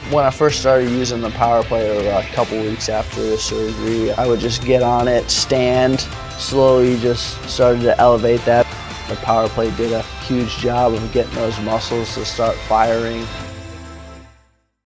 When I first started using the power plate, a couple weeks after the surgery, I would just get on it, stand, slowly just started to elevate that. The power plate did a huge job of getting those muscles to start firing.